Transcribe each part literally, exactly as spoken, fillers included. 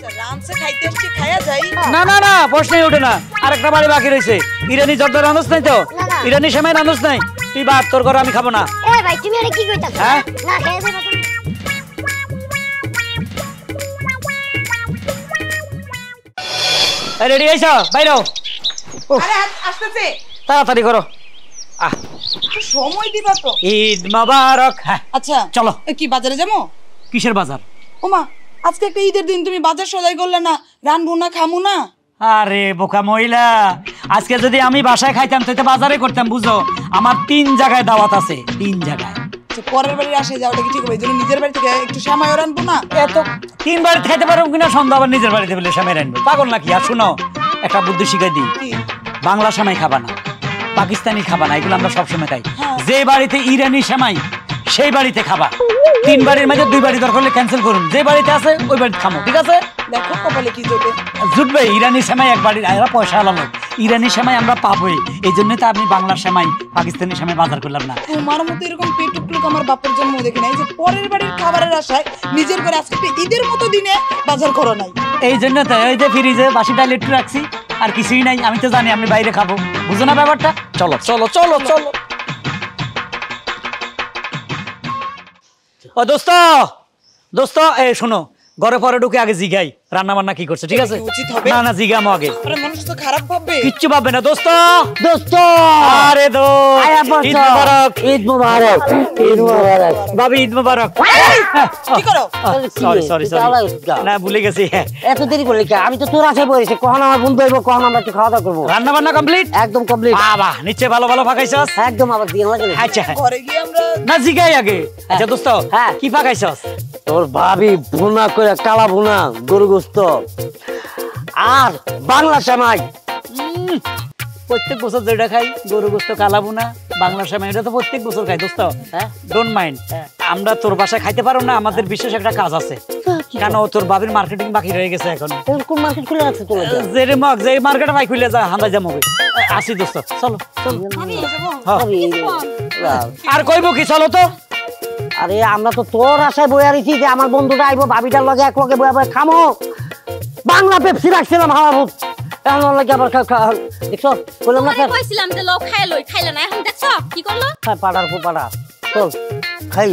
আচ্ছা রামসে খাইতে আসছি খায়া যাই না না না প্রশ্নই ওঠে না আরেকটা বাড়ি বাকি রয়েছে ইরানি জর্দা রানুস নাই তো ইরানি সেমাই রানুস নাই তুই বাদ তোর ঘরে আমি খাবো না এ ভাই তুমি আরে কি কইতাছ হ্যাঁ না খেয়ে যাবে তুমি এই রেডি হইছো বাইরো আরে আসতেছে তাড়াতাড়ি করো আহ সময় দিবা তো ঈদ মোবারক আচ্ছা চলো কি বাজারে যাবো কিসের বাজার ওমা আজকে একটা ঈদের দিন তুমি বাজার সদাই করলে না রানবো না খামু না আরে বোকা মহিলা আজকে যদি আমি বাসায় খাইতাম তাহলে বাজারে করতাম বুঝো আমার তিন জায়গায় দাওয়াত আছে তিন জায়গায় পরের বাড়ির আসে যাওয়াটা কি ঠিক হবে এই নিজের বাড়ি থেকে একটু সময় রানবো না এত তিন বাড়িতে খাইতে পারবো কিনা সন্ধ্যা আবার নিজের বাড়িতে বলে সময় রানবো পাগল নাকি আর শুনো একটা বুদ্ধি শিখাই দিই বাংলা সময় খাবা না পাকিস্তানি খাবা না এগুলো আমরা সবসময় খাই যে বাড়িতে ইরানি সেমাই সেই বাড়িতে খাবা তিন বাড়ির মাঝে দুই বাড়ি দরকার হলে ক্যান্সেল করুন যে বাড়িতে আছে ওই বাড়িতে খামো ঠিক আছে দেখো কপালে কি জুটবে জুটবে ইরানি সেমাই এক বাড়ির এরা পয়সা আলাদা ইরানি সেমাই আমরা পাবোই এই জন্য তো আপনি বাংলার সেমাই পাকিস্তানি সেমাই বাজার করলাম না তোমার মতো এরকম পেটুকলুক আমার বাপের জন্ম দেখি নাই যে পরের বাড়ির খাবারের আশায় নিজের ঘরে আজকে ঈদের মতো দিনে বাজার করো নাই এই জন্য তো এই যে ফ্রিজে বাসি ডাল একটু রাখছি আর কিছুই নাই আমি তো জানি আমি বাইরে খাবো বুঝো না ব্যাপারটা চলো চলো চলো চলো ও দোস্ত দোস্ত এই শোনো ঘরে পরে ঢুকে আগে জিগাই রান্না বান্না কি করছে ঠিক আছে না না জিগামো আগে মানুষ তো খারাপ ভাববে কিচ্ছু ভাববে না দোস্ত দোস্ত আরে দোস্ত ঈদ মোবারক ঈদ মোবারক ঈদ মোবারক ভাবি ঈদ মোবারক কি করো সরি সরি সরি না ভুলে গেছি এত দেরি করলি কি আমি তো তোর আশায় বসেছি কখন আমার বন্ধু হইব কখন আমরা একটু খাওয়া দাওয়া করবো রান্না বান্না কমপ্লিট একদম কমপ্লিট বাবা নিচে ভালো ভালো ফাঁকাইছস একদম আবার দিয়ে লাগে আচ্ছা ঘরে গিয়ে আমরা না জিগাই আগে আচ্ছা দোস্ত হ্যাঁ কি ফাঁকাইছস তোর ভাবি ভুনা করে কালা ভুনা গরু গোস্ত আর বাংলা সেমাই প্রত্যেক বছর যেটা খাই গরু গোস্ত কালা ভুনা বাংলা সেমাই এটা তো প্রত্যেক বছর খাই দোস্ত হ্যাঁ ডোন্ট মাইন্ড আমরা তোর বাসায় খাইতে পারো না আমাদের বিশেষ একটা কাজ আছে কেন তোর বাবির মার্কেটিং বাকি রয়ে গেছে এখন কোন মার্কেট খুলে রাখছে তোর যে মগ যে মার্কেটে ভাই খুলে যা হান্দা যাবো আসি দোস্ত চলো চলো আর কইবো কি চলো তো আরে আমরা তো তোর আশায় বয়ে আছি যে আমার বন্ধুটা আইবো ভাবিটার লগে এক লগে বয়ে বয়ে খামো বাংলা পেপসি রাখছিলাম হাওয়া ভূত এখন লাগে আবার দেখছো বললাম না কইছিলাম যে লোক খাইলই খাইলা না এখন দেখছো কি করলো খাই পাড়ার পর পাড়া চল খাই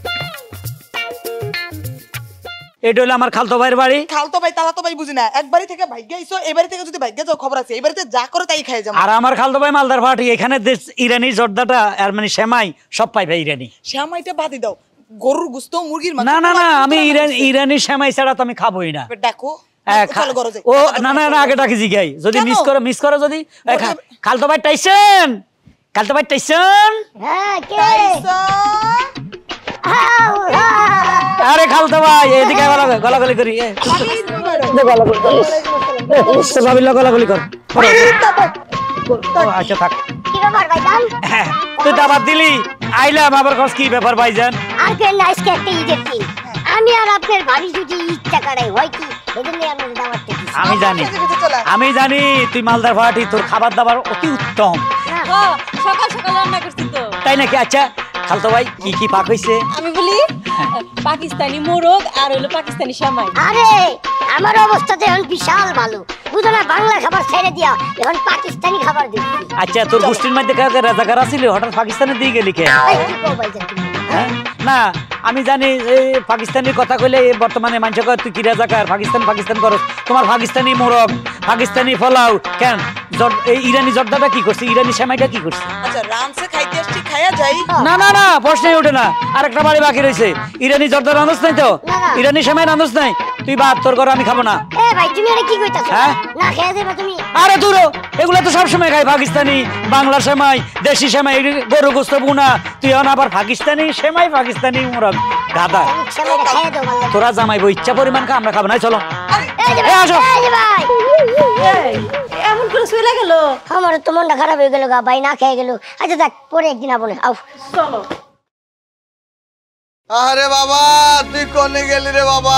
এটা হলো আমার খালতো ভাইয়ের বাড়ি খালতো ভাই তালাতো ভাই বুঝি না এক বাড়ি থেকে ভাগ্যে আইছো এই বাড়ি থেকে যদি ভাগ্যে যাও খবর আছে এই বাড়িতে যা করে তাই খাই যাবো আর আমার খালতো ভাই মালদার পার্টি এখানে ইরানি জর্দাটা আর মানে সেমাই সব পাইবে ইরানি সেমাইটা বাদি দাও গরুর গোস্ত মুরগির মাংস না না না আমি ইরানি ইরানি সেমাই ছাড়া তো আমি খাবোই না ডাকো ও না না না আগে ডাকি জিগাই যদি মিস করো মিস করো যদি খালতো ভাই টাইসন খালতো ভাই টাইসন হ্যাঁ কে আরে খালতো ভাই এদিকে গলাগলি করি গলাগলি কর আচ্ছা থাক তুই দাবাত দিলি আইলাম আবার কস কি ব্যাপার ভাইজান আঙ্কেল আজকে একটা ঈদের দিন আমি আর আপনার ভাবি যদি ঈদটা কাটাই হয় কি এজন্য আমরা দাওয়াত দিছি আমি জানি আমি জানি তুই মালদার পার্টি তোর খাবার দাবার অতি উত্তম সকাল সকাল রান্না করছি তো তাই নাকি আচ্ছা খালতো ভাই কি কি পাক হইছে আমি বলি পাকিস্তানি মোরগ আর হলো পাকিস্তানি সেমাই আরে আমার অবস্থা তো এখন বিশাল ভালো বুঝো না বাংলা খাবার ছেড়ে দিয়া এখন পাকিস্তানি খাবার দিচ্ছি আচ্ছা তোর গোষ্ঠীর মধ্যে কাউকে রাজাকার আছিল হঠাৎ পাকিস্তানে দিয়ে গেলি কে না আমি জানি এই পাকিস্তানির কথা কইলে বর্তমানে মানুষ কয় তুই কি রাজাকার পাকিস্তান পাকিস্তান করো তোমার পাকিস্তানি মোরগ পাকিস্তানি পোলাও কেন এই ইরানি জর্দাটা কি করছে ইরানি সেমাইটা কি করছে আচ্ছা রামসে খাইতে আসছি খায়া যাই না না না প্রশ্নই ওঠে না আরেকটা বাড়ি বাকি রয়েছে ইরানি জর্দা রান্ধস নাই তো ইরানি সেমাই রান্ধস নাই তুই বাদ তোর ঘরে আমি খাবো না এ ভাই তুমি আরে কি কইতাছ হ্যাঁ না খেয়ে যাবে তুমি আরে দূর এগুলো তো সব সময় খাই পাকিস্তানি বাংলা সেমাই দেশি সেমাই গরু গোস্ত বুনা তুই এখন আবার পাকিস্তানি সেমাই পাকিস্তানি মোরগ গাদা তোরা জামাইবো ইচ্ছা পরিমাণ খা আমরা খাবো না চলো এমন করে শুয়ে গেল আমার তো মনটা খারাপ হয়ে গেল গা ভাই না খেয়ে গেল আচ্ছা দেখ পরে একদিন আবনে আও চলো আরে বাবা তুই কোনে গেলি রে বাবা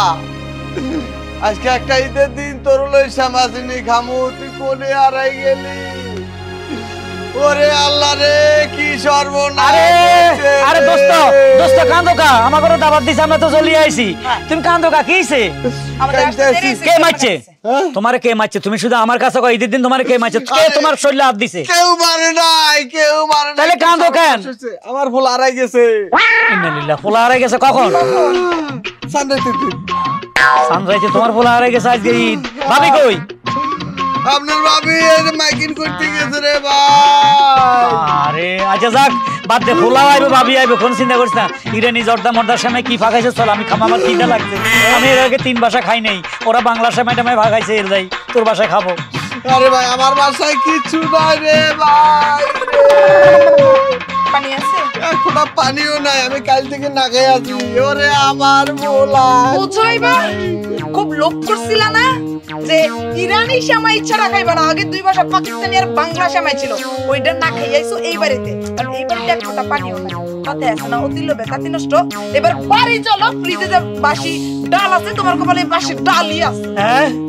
আজকে একটা ঈদের দিন তোর লই সামাজিনি খামু তুই কোনে আড়াই গেলি ওরে আল্লাহ রে কি সর্বনাশ আরে হয়েছে আরে রে। দোস্ত দোস্ত কান্দো কা আমার ঘরে দাবাত দিছে আমরা তো চলে আইছি তুমি কান্দো কা কি হইছে আমাদের আসতে দেরি হয়েছে, কে মারছে তোমারে কে মারছে তুমি শুধু আমার কাছে কই ঈদের দিন তোমারে কে মারছে কে তোমার শরীরে হাত দিছে কেউ মারে নাই কেউ মারে নাই তাহলে কান্দো কেন আমার ফুল হারাই গেছে ইন্নালিল্লাহ ফুলা হারাই গেছে কখন সানরে তুই সানরাইজে তোমার ফুলা হারাই গেছে আজকে ঈদ ভাবি কই আপনার ভাবি এই যে মাইকিং করতে গেছে রে ভাই আরে আচ্ছা যাক বাদ দে ফুলা আইবে ভাবি আইবে কোন চিন্তা করিস না ইরানি জর্দা মর্দার সময় কি ফাঁকাইছে চল আমি খামা আমার খিদে লাগছে আমি এর আগে তিন বাসা খাই নাই ওরা বাংলা সময় টামায় ভাগাইছে এর যাই তোর বাসায় খাবো আরে ভাই আমার বাসায় কিছু নাই রে ভাই পানি আছে এখন পানিও নাই আমি কাল থেকে না খেয়ে আছি ওরে আমার মোলা বলছো এবার খুব লোভ করছিল না যে ইরানি সেমাই ছাড়া খাইবা না আগে দুই ভাষা পাকিস্তানি আর বাংলা সেমাই ছিল ওইটা না খাইয়াইছো এই বাড়িতে আর এই বাড়িতে এক ফোঁটা পানিও নাই তাতে আছে না অতিল বেকাতি নষ্ট এবার বাড়ি চলো ফ্রিজে যে বাসি ডাল আছে তোমার কপালে বাসি ডালই আছে হ্যাঁ